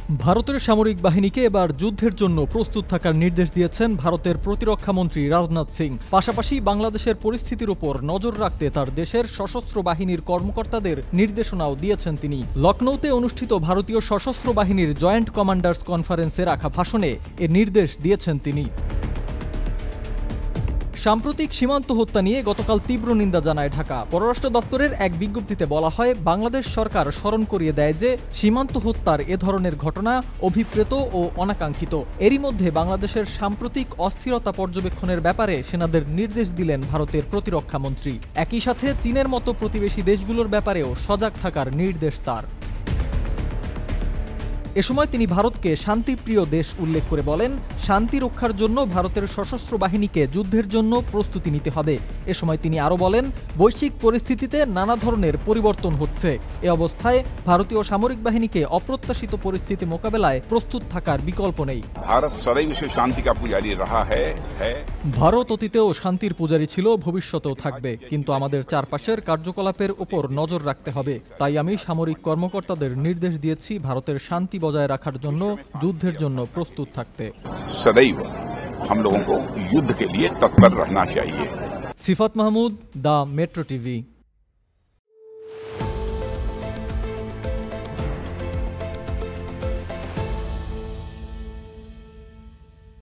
ভারতের সামরিক বাহিনীকে এবার যুদ্ধের জন্য প্রস্তুত থাকার নির্দেশ দিয়েছেন ভারতের প্রতিরক্ষামন্ত্রী রাজনাথ সিং। পাশাপাশি বাংলাদেশের পরিস্থিতির উপর নজর রাখতে তার দেশের সশস্ত্র বাহিনীর কর্মকর্তাদের নির্দেশনাও দিয়েছেন তিনি। লখনৌতে অনুষ্ঠিত ভারতীয় সশস্ত্র বাহিনীর জয়েন্ট কমান্ডার্স কনফারেন্সে রাখা ভাষণে এ নির্দেশ দিয়েছেন তিনি। সাম্প্রতিক সীমান্ত হত্যা নিয়ে গতকাল তীব্র নিন্দা জানায় ঢাকা। পররাষ্ট্র দপ্তরের এক বিজ্ঞপ্তিতে বলা হয়, বাংলাদেশ সরকার স্মরণ করিয়ে দেয় যে সীমান্ত হত্যার এ ধরনের ঘটনা অভিপ্রেত ও অনাকাঙ্ক্ষিত। এরই মধ্যে বাংলাদেশের সাম্প্রতিক অস্থিরতা পর্যবেক্ষণের ব্যাপারে সেনাদের নির্দেশ দিলেন ভারতের প্রতিরক্ষামন্ত্রী। একই সাথে চীনের মতো প্রতিবেশী দেশগুলোর ব্যাপারেও সজাগ থাকার নির্দেশ তার। এ সময় তিনি ভারতকে শান্তিপ্রিয় দেশ উল্লেখ করে বলেন, শান্তি রক্ষার জন্য ভারতের সশস্ত্র বাহিনীকে যুদ্ধের জন্য প্রস্তুতি নিতে হবে। এ সময় তিনি আরও বলেন, বৈশ্বিক পরিস্থিতিতে নানা ধরনের পরিবর্তন হচ্ছে। এ অবস্থায় ভারতীয় সামরিক বাহিনীকে অপ্রত্যাশিত পরিস্থিতি মোকাবেলায় প্রস্তুত থাকার বিকল্প নেই। ভারত অতীতেও শান্তির পূজারী ছিল, ভবিষ্যতেও থাকবে, কিন্তু আমাদের চারপাশের কার্যকলাপের উপর নজর রাখতে হবে। তাই আমি সামরিক কর্মকর্তাদের নির্দেশ দিয়েছি ভারতের শান্তি বজায় রাখার জন্য যুদ্ধের জন্য প্রস্তুত থাকতে। सदैव हम लोगों को युद्ध के लिए तत्पर रहना चाहिए। Sifat Mahmud, the Metro TV.